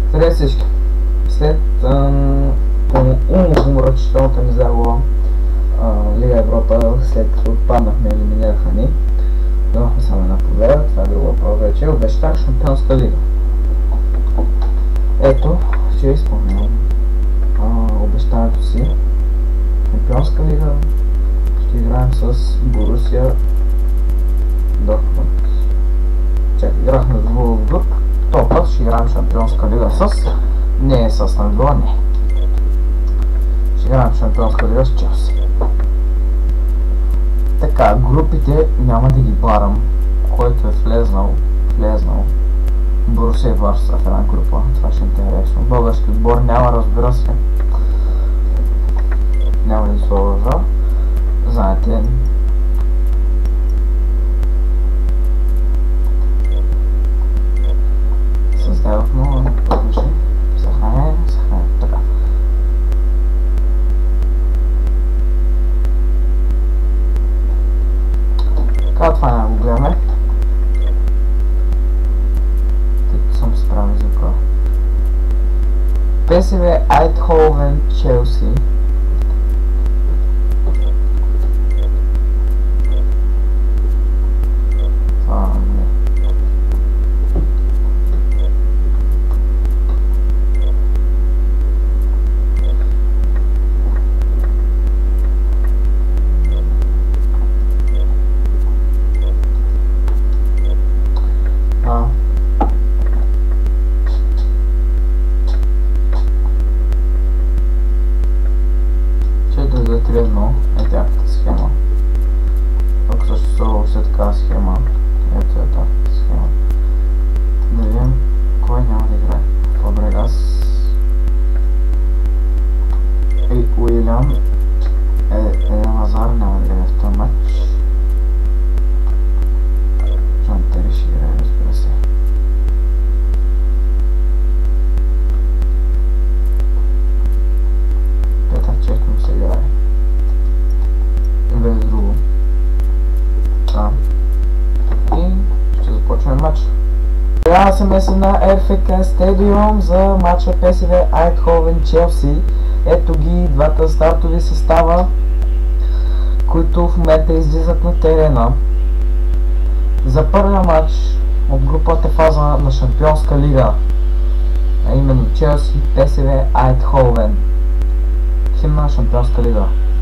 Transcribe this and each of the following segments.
Здравей всички! След уморъчителната ни загуба Лига Европа, след като отпаднахме, елиминираха ни, имахме само една победа, това е друг въпрос вече, обещах Шампионска лига. Ето, ще изпълнявам обещането си. Шампионска лига ще играем с Борусия Дортмунд. Чакай, играхме с Вулфсбург, този път ще играем Шампионска лига не с Надвила, не. Ще играем Шампионска лига с Челси. Така, групите няма да ги барам, който е влезнал. Борусия и Варса в една група, това ще е интересно. Български отбор няма, разбира се. Няма да изложа. Знаете, създавах много продължи. Съхраня, така. Така, това няма го гледаме. Тъй съм справил за това. ПСВ Айтховен Челси. Е тяхната схема. Тук също все така схема. Ето е тяхната схема. Да видим кой няма да играе. Фабрегас и Уилям Азар няма да играе в този матч. Жан Тери ще играе, разбира се. Петър Чех му се играе. Без друго. И ще започнем матч. Трябва да се месим на РФК Стадиум за матча ПСВ Айтховен Челси. Ето ги двата стартови състава, които в момента излизат на терена. За първия матч от групата фаза на Шампионска лига, а именно Челси ПСВ Айтховен. Химна на Шампионска лига.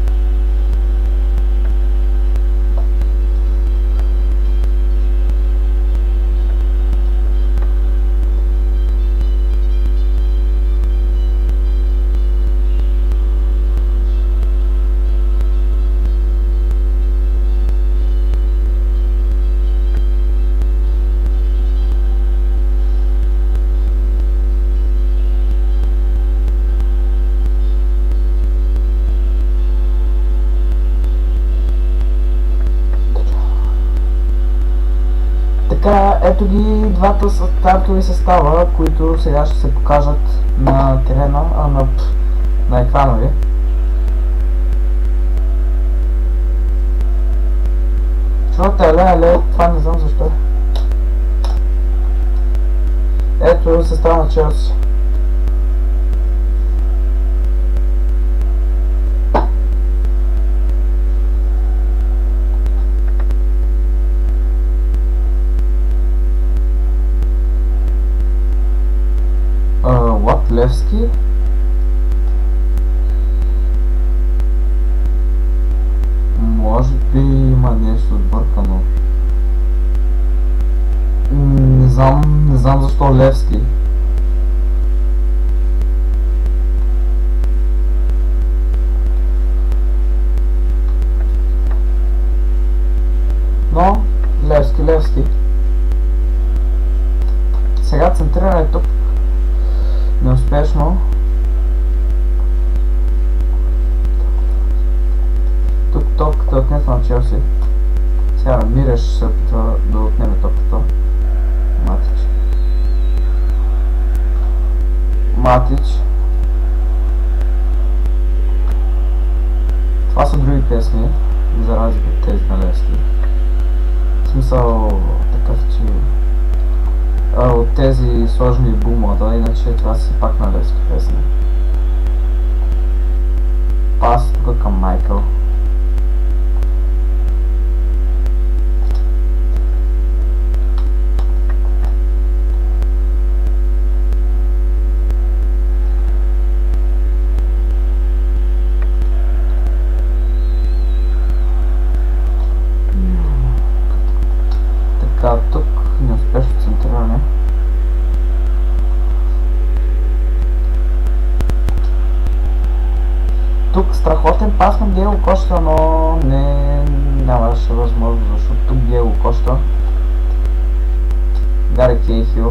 Така, ето ги двата стартови състава, които сега ще се покажат на терена, на екрана ви. Чувате, але, това не знам защо. Ето състава на Челси. Левски. Може би има нещо отбъркано. Не знам защо Левски. Но Левски. Сега центриране тук. Неуспешно. Тук топката отнета на Челси. Сега Миреш се опитва да отнеме топката. Матич. Това са други песни, за разлика от тези на Левски. В смисъл такъв, че от тези сложни бумата, иначе това си пак на левски песни. Пас тук към Майкъл. Така, тук неуспешно центриране. Тук страхотен пас на Диего Коста, но нямаше възможност, защото тук Диего Коста. Гари Кейхил.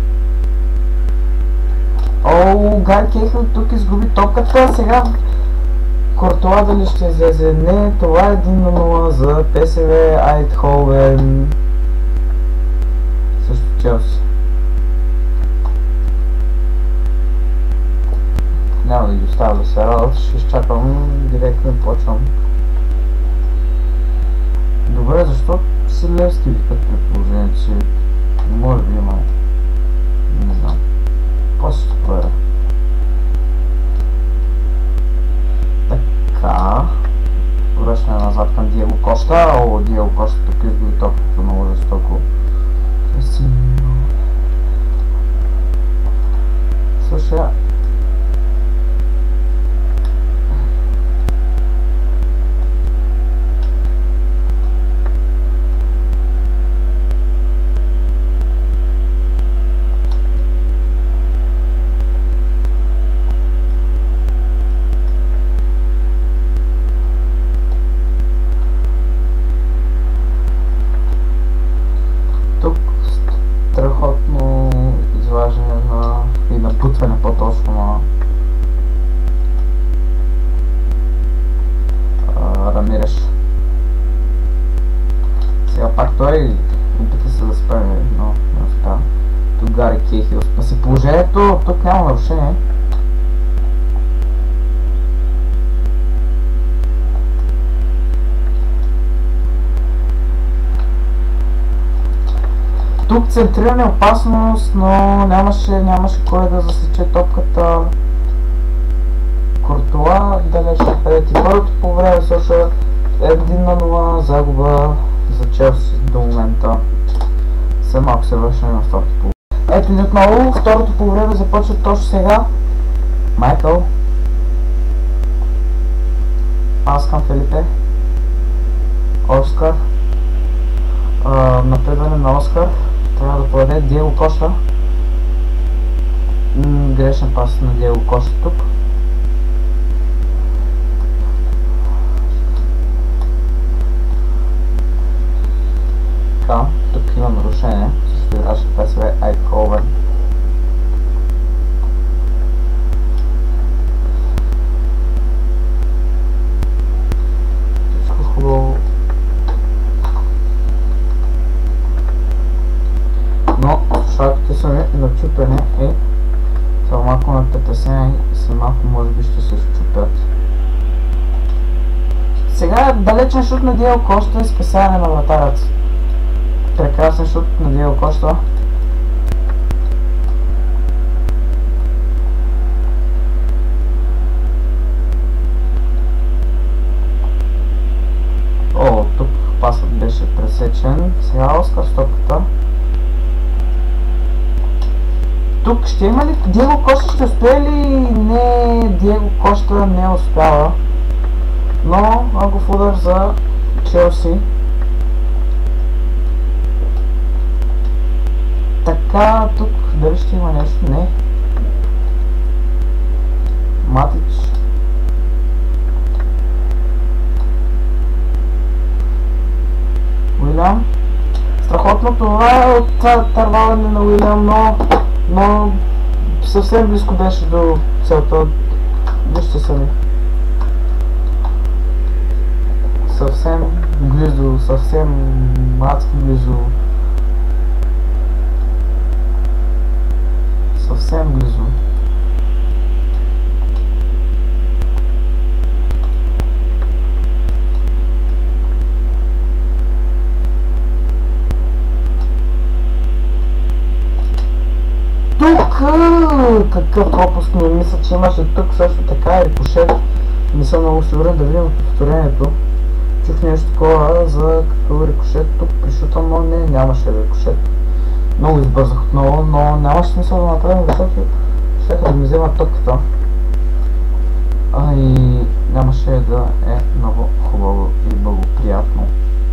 Гари Кейхил тук изгуби топката. Сега Кортуа дали ще излезе? Не, това е 1-0 за ПСВ Айтховен. Също Челси. Няма да ги оставя да се радват, ще изчакам директно и почвам. Добре, защо си Левски викат при положение, че може би има... не знам. После ще проверя. Така... Връщане назад към Диего Коста. Диего Коста тук изгуби топката много жестоко. Слушай, страхотно изваждане и напутване по-точно на Рамиреш. Сега пак той опита се да спре, но не успя. Тук Гари Кейхил спаси положението, тук няма нарушение. Тук центриране опасност, но нямаше кой да засече топката. Кортуа далеч напред и първото по време също 1-0 загуба за Челси до момента. Все малко се вършне на второто по време. Ето ни отново, второто по време започва точно сега. Майкъл. Пас към Фелипе. Оскар. Напредване на Оскар. Трябва да подаде Диего Коста. Грешен пас на Диего Коста тук. Така, тук има нарушение. Също играше ПСВ Айтховен. Всичко хубаво. Но шапките са ми начупени и са малко на притеснение и са малко може би ще се счупят. Сега далечен шут на Диего Коста и спасяване на вратарят. Прекрасен шут на Диего Коста. Тук пасът беше пресечен. Сега Оскар с топката. Тук ще има ли Диего Коста, ще успее ли? Не, Диего Коста не успява. Но агов удар за Челси. Така, тук дали ще има нещо? Не. Матич. Уилям. Страхотно това е от търваване на Уилям, но съвсем близко беше до целта. Вижте сами. Съвсем близо, съвсем адски близо. Съвсем близо. такъв пропуск, не мисля, че имаше тук също така рикошет. Не съм много сигурен, да видим повторението. Чух нещо такова за като рикошет тук при шута, но не, нямаше рикошет. Много избързах отново, но нямаше смисъл да направим, защото щеха да ми взема топката. И нямаше да е много хубаво и благоприятно.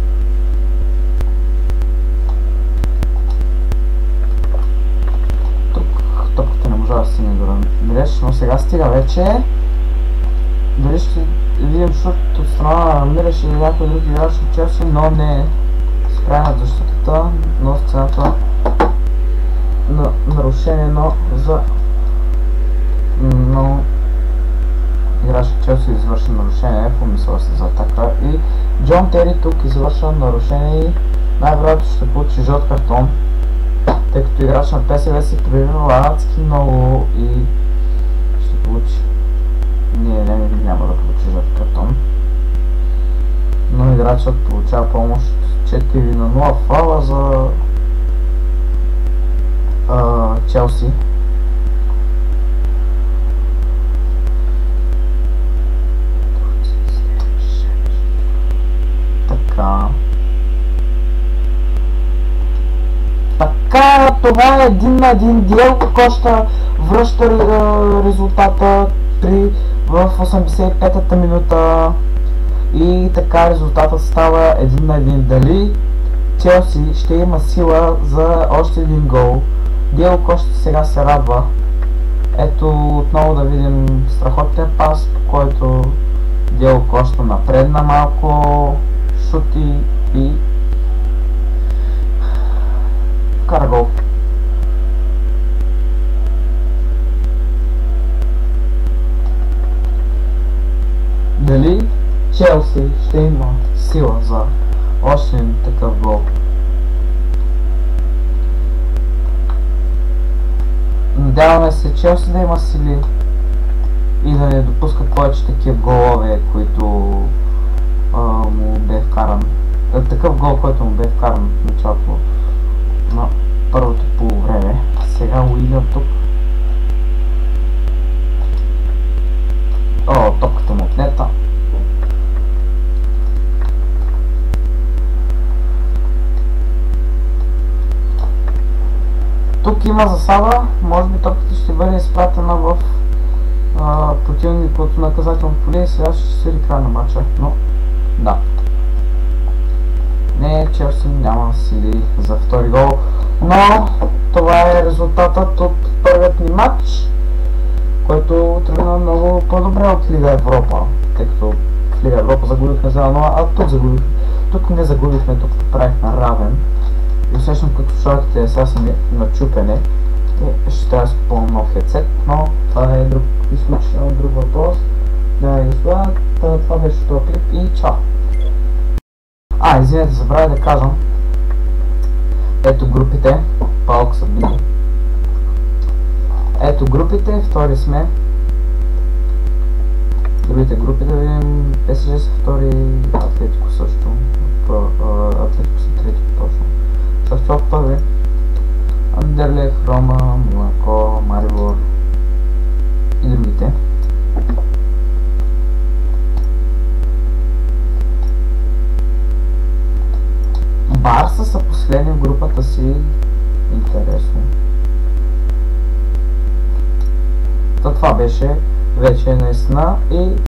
Тук топката не можа да стигне до Рамиреш, но сега стига вече. Дали ще видим шут от страна на Рамиреш или някой друг играч от Челси, но не с край на защитата, но с цената на нарушение, но играч от Челси извърши нарушение, помисля се за атака и Джон Тери тук извършва нарушение и най-вероятно ще получи жълт картон, тъй като играч на ПСВ се прибива адски много и ще получи. Няма да получи жълт картон, но играчът получава помощ 4-0 фала за Челси. Така, това е 1-1. Диелко Коща връща резултата в 85-та минута и така резултатът става 1-1. Дали Челси ще има сила за още един гол? Диелко Коща сега се радва. Ето отново да видим страхотен пас, по който Диелко Коща напредна малко, шути и вкара гол. Дали Челси ще има сила за още един такъв гол? Надяваме се Челси да има сили и да не допускат повече такива голове, които му бе вкаран. Такъв гол, който му бе вкаран в началото на първото полувреме. Сега Уилям тук. Топката му отнета. Тук има засада, може би топката ще бъде изпратена в противниковото наказателно поле и сега ще се край на матча, но да. Не, Челси няма сили за втори гол, но това е резултатът от първият ни матч, който тръгна много по-добре от Лига Европа, тъй като в Лига Европа загубихме за 0, а тук загубихме. Тук не загубихме, тук правихме равен. И усещам като шорките сега са начупене и ще трябва да си купувам нов хедсет, но това е друг изключително друг въпрос. Да, и това беше този клип и чао! Извинете, забравя да кажам. Ето групите, палко са били. Ето групите, втори сме. Другите групи да видим, ПСЖ са втори, Атлетико също. Атлетико са трети точно. Шахтьор първи. Андерлех, Рома, Монако, Марибор и другите. Барса са последни в групата си. Интересно. Това беше вече наистина и